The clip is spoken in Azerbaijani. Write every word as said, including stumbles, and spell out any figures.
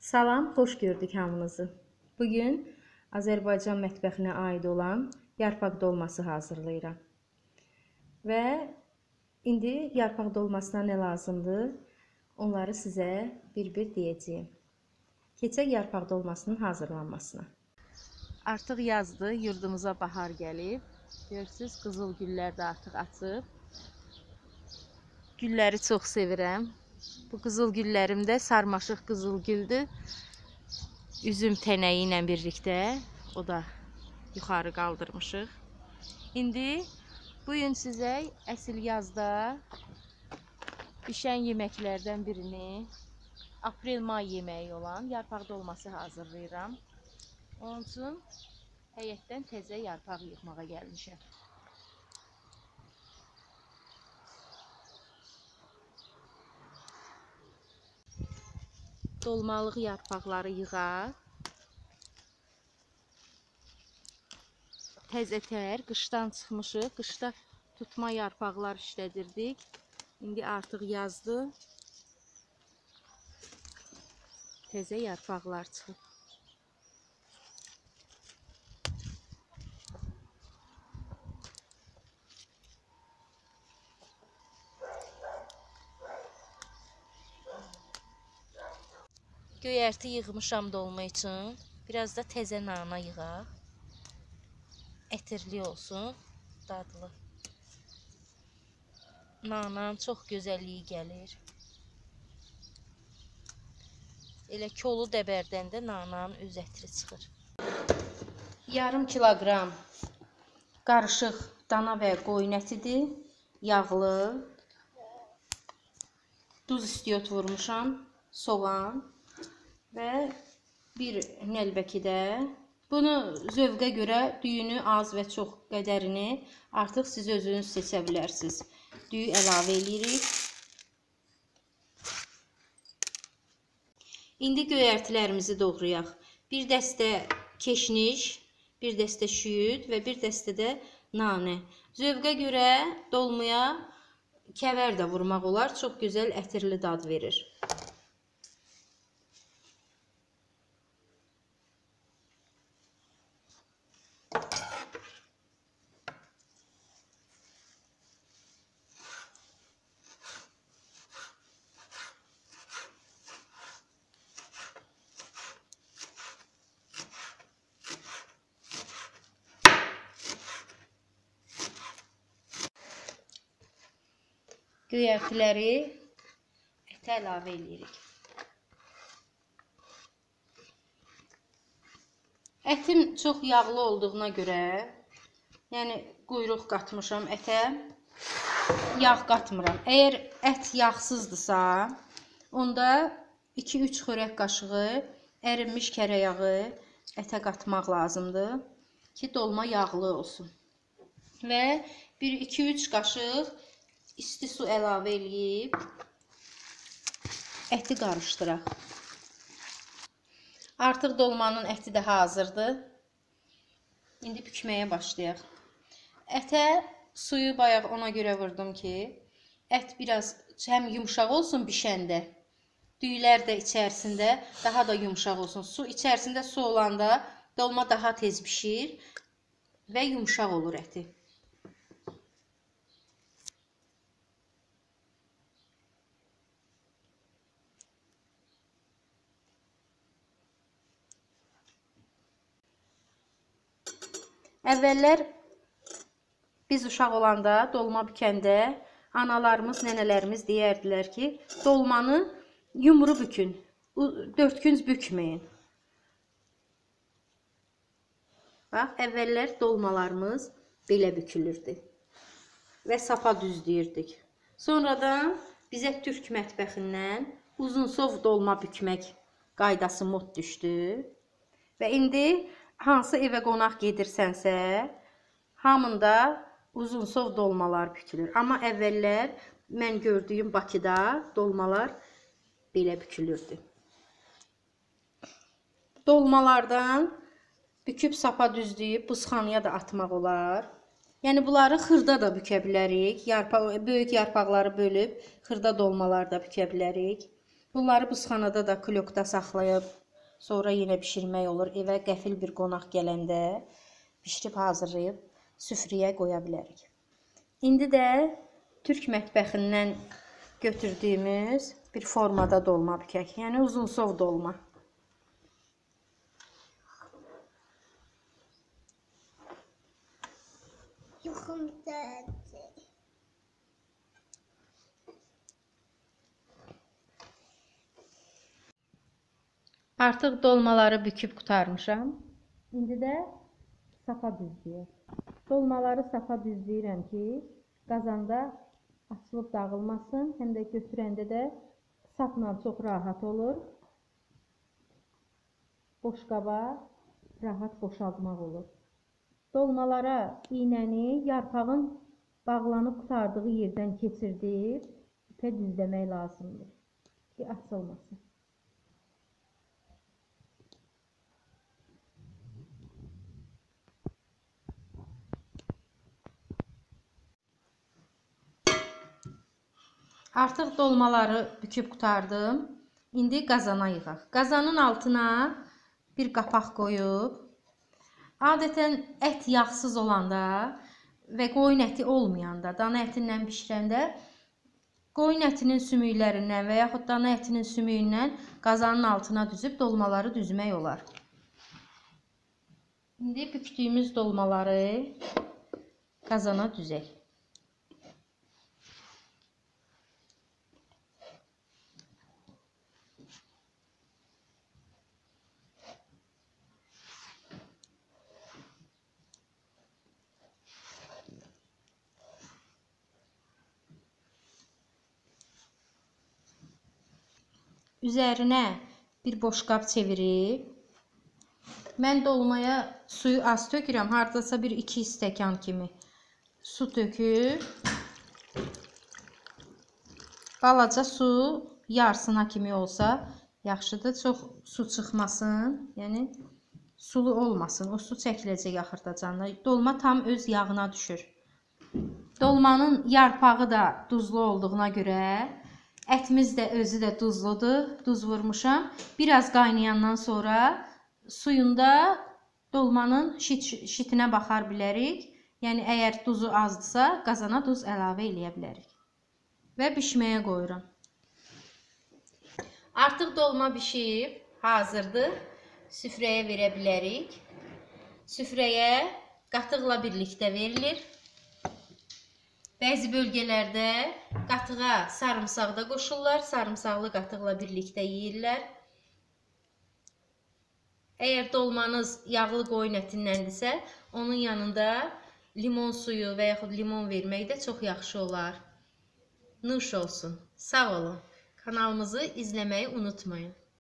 Salam, xoş gördük hamınızı. Bugün Azərbaycan mətbəxinə aid olan yarpaq dolması hazırlayıram. Və indi yarpaq dolmasına nə lazımdır, onları sizə bir-bir deyəcəyim. Keçək yarpaq dolmasının hazırlanmasına. Artıq yazdı, yurdumuza bahar gəlib. Görürsünüz, qızıl güllər də artıq açıb. Gülləri çox sevirəm. Bu qızıl güllərim də sarmaşıq qızıl güldür. Üzüm tənəyi ilə birlikdə o da yuxarı qaldırmışıq. İndi bu gün sizə əsl yazda bişən yeməklərdən birini, aprel-may yeməyi olan yarpaq dolması hazırlayıram. Onun üçün həyətdən təzə yarpaq yığmağa gəlmişəm. Dolmalıq yarpaqları yığaq. Təzə tər, qışdan çıxmışıq. Qışda tutma yarpaqlar işlədirdik. İndi artıq yazdı. Təzə yarpaqlar çıxıb. Göyərti yığmışam dolma üçün. Biraz da təzə nana yığaq. Ətirli olsun, dadlı. Nanan çox gözəlliyi gəlir. Elə kolu dəbərdən də nananın öz ətri çıxır. Yarım kiloqram qarışıq dana və qoyun ətidir. Yağlı. Duz istiot vurmuşam. Soğan. Və bir nəlbəki də. Bunu zövqə görə düyünü az və çox qədərini artıq siz özünüz seçə bilərsiniz. Düyü əlavə edirik. İndi göyərtilərimizi doğrayaq. Bir dəstə keşniş, bir dəstə şüyüd və bir dəstə də nanə. Zövqə görə dolmaya kəvər də vurmaq olar. Çox gözəl ətirli dad verir. Göyərtiləri ətə əlavə edirik. Ətim çox yağlı olduğuna görə, yəni quyruq qatmışam ətə, yağ qatmıram. Əgər ət yağsızdırsa, onda iki üç xörək qaşığı ərinmiş kərə yağı ətə qatmaq lazımdır ki, dolma yağlı olsun. Və bir iki üç qaşıq isti su əlavə eləyib əti qarışdıraq. Artıq dolmanın əti də hazırdır. İndi bükməyə başlayaq. Ətə suyu bayaq ona görə vurdum ki, ət biraz həm yumşaq olsun bişəndə, düyülər də içərisində daha da yumşaq olsun. Su içərisində su olanda dolma daha tez bişir və yumşaq olur əti. Əvvəllər biz uşaq olanda, dolma bükəndə analarımız, nənələrimiz deyərdilər ki, dolmanı yumru bükün, dördkünc bükməyin. Bax, əvvəllər dolmalarımız belə bükülürdü və sapa düzləyirdik. Sonradan bizə türk mətbəxindən uzunsov dolma bükmək qaydası mod düşdü və indi hansı evə qonaq gedirsənsə, hamında uzunsov dolmalar bükülür. Amma əvvəllər mən gördüyüm Bakıda dolmalar belə bükülürdü. Dolmalardan büküb sapa düzləyib buzxanaya da atmaq olar. Yəni bunları xırda da bükə bilərik. Yarpaq, böyük yarpaqları bölüb xırda dolmalar da bükə bilərik. Bunları buzxanada da klokda saxlayıb sonra yenə bişirmək olur. Evə qəfil bir qonaq gələndə bişirib hazırlayıb süfrəyə qoya bilərik. İndi də Türk mətbəxindən götürdüyümüz bir formada dolma bükək. Yəni uzunsov dolma. Artıq dolmaları büküb qurtarmışam. İndi də sapa düzləyir. Dolmaları sapa düzləyirəm ki, qazanda açılıb dağılmasın. Həm də götürəndə də sapla çox rahat olur. Boşqaba rahat boşaltmaq olur. Dolmalara iynəni yarpağın bağlanıb qurtardığı yerdən keçirdib ipə düzləmək lazımdır ki, açılmasın. Artıq dolmaları büküb qurtardım. İndi qazana yığaq. Qazanın altına bir qapaq qoyub, adətən ət yağsız olanda və qoyun əti olmayanda, dana ətindən bişirəndə qoyun ətinin sümüklərindən və yaxud dana ətinin sümüyündən qazanın altına düzüb dolmaları düzmək olar. İndi bükdüyümüz dolmaları qazana düzək. Üzərinə bir boşqab çevirib, mən dolmaya suyu az tökürəm, hardasa bir iki stəkan kimi su töküb, balaca su yarısına kimi olsa yaxşıdır, çox su çıxmasın, yəni sulu olmasın, o su çəkiləcək axırda canına, dolma tam öz yağına düşür. Dolmanın yarpağı da duzlu olduğuna görə, ətimiz də özü də duzludur, duz vurmuşam. Biraz qaynayandan sonra suyunda dolmanın şit, şitinə baxar bilərik. Yəni əgər duzu azdırsa, qazana duz əlavə eləyə bilərik. Və bişməyə qoyuram. Artıq dolma bişib, hazırdır. Süfrəyə verə bilərik. Süfrəyə qatıqla birlikdə verilir. Bəzi bölgələrdə qatığa sarımsaq da qoşurlar, sarımsaqlı qatıqla birlikdə yeyirlər. Əgər dolmanız yağlı qoyun ətindəndirsə, onun yanında limon suyu və yaxud limon vermək də çox yaxşı olar. Nuş olsun. Sağ olun. Kanalımızı izləməyi unutmayın.